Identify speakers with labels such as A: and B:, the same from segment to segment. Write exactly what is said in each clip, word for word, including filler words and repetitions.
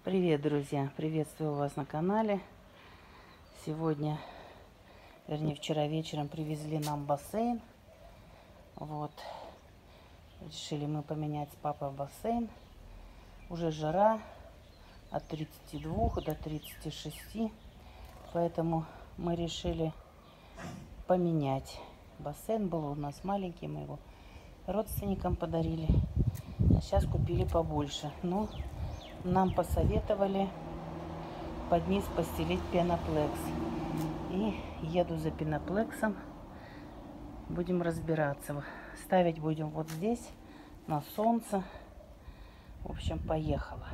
A: Привет, друзья! Приветствую вас на канале. Сегодня, вернее, вчера вечером привезли нам бассейн. Вот. Решили мы поменять с папой бассейн. Уже жара от тридцати двух до тридцати шести. Поэтому мы решили поменять. Бассейн был у нас маленький, мы его родственникам подарили. А сейчас купили побольше. Но нам посоветовали под низ постелить пеноплекс. И еду за пеноплексом. Будем разбираться. Ставить будем вот здесь, на солнце. В общем, поехала.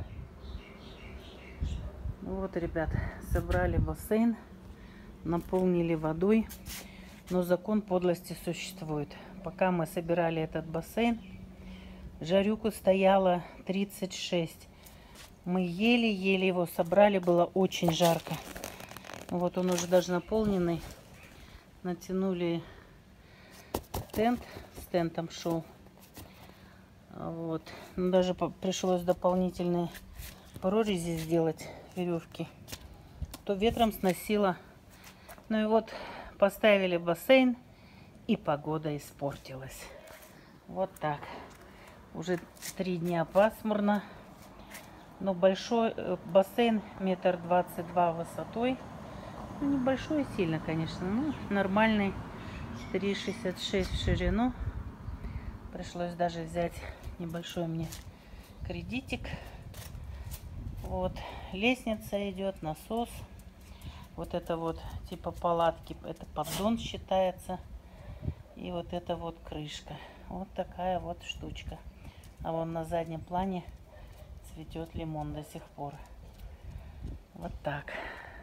A: Ну вот, ребят, собрали бассейн, наполнили водой. Но закон подлости существует. Пока мы собирали этот бассейн, жарюку стояла тридцать шесть. Мы еле-еле его собрали, было очень жарко. Вот он уже даже наполненный. Натянули тент, с тентом шел. Вот. Но даже пришлось дополнительные прорези сделать, веревки. То ветром сносило. Ну и вот поставили бассейн, и погода испортилась. Вот так. Уже три дня пасмурно. Но большой бассейн, метр двадцать два высотой. Ну, небольшой сильно, конечно, но нормальный. три шестьдесят шесть в ширину. Пришлось даже взять небольшой мне кредитик. Вот. Лестница идет, насос. Вот это вот типа палатки, это поддон считается. И вот это вот крышка. Вот такая вот штучка. А вон на заднем плане цветет лимон до сих пор. Вот так.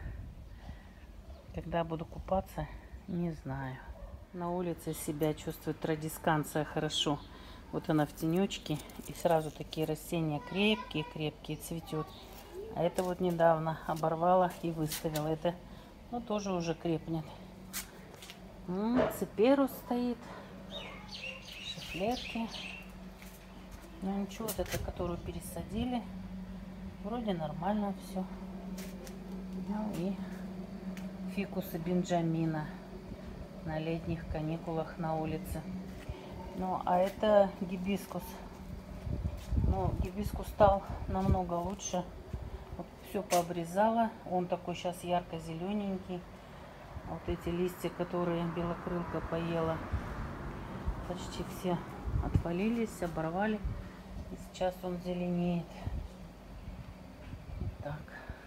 A: Когда буду купаться, не знаю. На улице себя чувствует традисканция хорошо. Вот она в тенечке. И сразу такие растения крепкие-крепкие цветет. А это вот недавно оборвала и выставила. Это, ну, тоже уже крепнет. Циперус стоит. Шифлерки. Ну ничего, вот это, которую пересадили, вроде нормально все. Ну и фикусы Бенджамина на летних каникулах на улице. Ну а это гибискус. Ну, гибискус стал намного лучше. Вот все пообрезала. Он такой сейчас ярко-зелененький. Вот эти листья, которые белокрылка поела, почти все отвалились, оборвали. И сейчас он зеленеет. Вот так.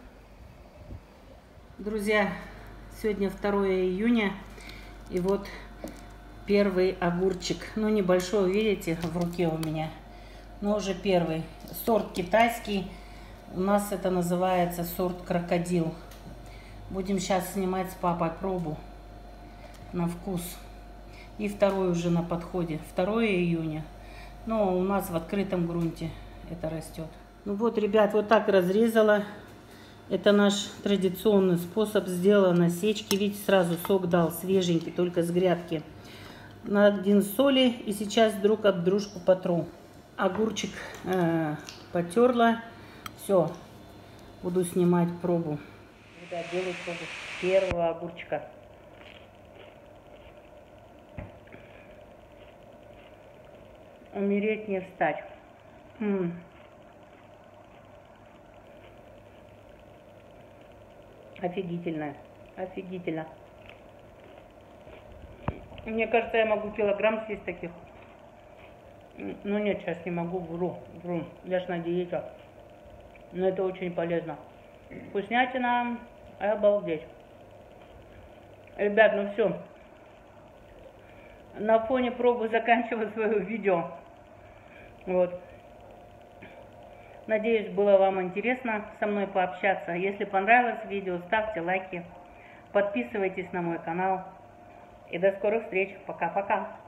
A: Друзья, сегодня второе июня. И вот первый огурчик. Ну, небольшой, видите, в руке у меня. Но уже первый. Сорт китайский. У нас это называется сорт крокодил. Будем сейчас снимать с папой пробу на вкус. И второй уже на подходе. второе июня. Но у нас в открытом грунте это растет. Ну вот, ребят, вот так разрезала. Это наш традиционный способ. Сделала на сечке. Видите, сразу сок дал свеженький, только с грядки. На один соли. И сейчас друг об дружку потру. Огурчик э, потерла. Все. Буду снимать пробу. Да, делаю пробу первого огурчика. Умереть не встать. М-м. Офигительно. Офигительно. Мне кажется, я могу килограмм съесть таких. Ну нет, сейчас не могу, вру. вру. Я ж на диете. Но это очень полезно. Вкуснятина. Обалдеть. Ребят, ну все. На фоне пробы заканчиваю свое видео. Вот. Надеюсь, было вам интересно со мной пообщаться. Если понравилось видео, ставьте лайки. Подписывайтесь на мой канал. И до скорых встреч. Пока-пока.